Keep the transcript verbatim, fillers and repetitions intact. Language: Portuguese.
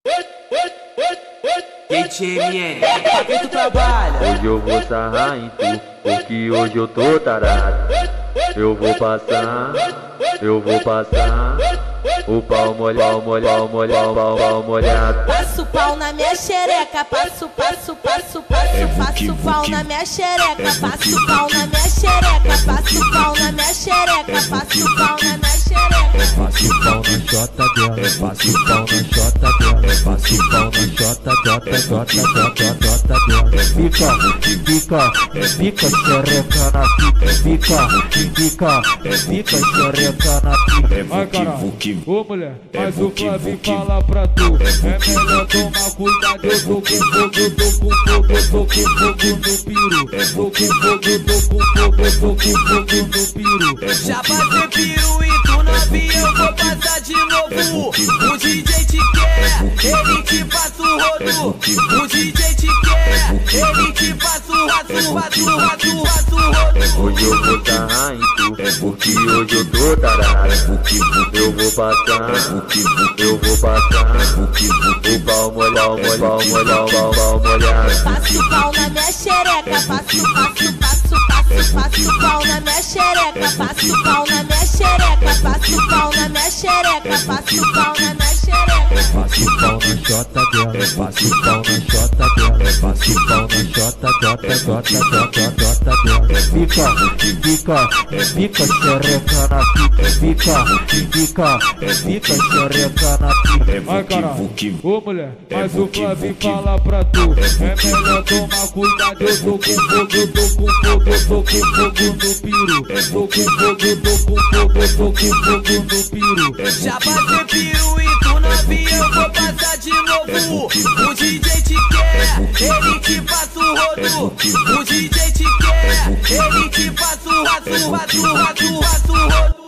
T M N, pra quem tu trabalha? Hoje eu vou sarrar em tu, porque hoje eu tô tarado. Eu vou passar, eu vou passar o pau molhado, molhado, molhado, pau, pau molhado. Passo pau na minha xereca, passo, passo, passo, passo, passo pau na minha xereca, passo pau na minha xereca, passo pau na minha xereca, passo pau na minha xereca. Passo pau na chota dela, passo pau na chota dela, passo pau na chota, jota, jota, jota, jota dela. Fica, fica, fica xereca na pica, fica, fica, fica xereca na pica. Ai caralho, ô mulher, mas o Flavinho fala pra tu, é melhor tomar cuidado, eu tô com fogo, eu tô com fogo, eu tô com fogo no piro, tô com fogo, eu tô com fogo, eu tô com fogo no piro. Já passei piro e tu novinha, eu vou passar de novo. O D J te quer, ele te passa o rodo. O D J te quer, ele te passa o raço, raço, raço, raço, rodo. Hoje eu vou sarrar em tu, porque hoje eu tô tarado. Eu vou passar, eu vou passar o pau molhado, pau molhado, pau, pau molhado. Passo pau na minha xereca, passo, passo, passo, passo, passo pau na minha xereca, passo pau na minha xereca, passo pau na minha xereca, passo pau na minha xereca. Passo pau na chota dela, passo pau na chota dela, passo pau na chota, jota, jota, jota, jota dela. Fica, fica, fica xereca na pica, fica, fica, fica xereca na pica. Ai caralho, ô mulher, mas o Flavinho fala pra tu, é melhor tomar cuidado, eu tô com fogo, eu tô com fogo, eu tô com fogo no piro, tô com fogo, eu tô com fogo, eu tô com fogo no piro. Já passei piro e tu novinha, eu vou passar de novo. O D J te quer, ele te passa o rodo. O D J te quer, ele te passa o raço, raço, raço, raço, rodo.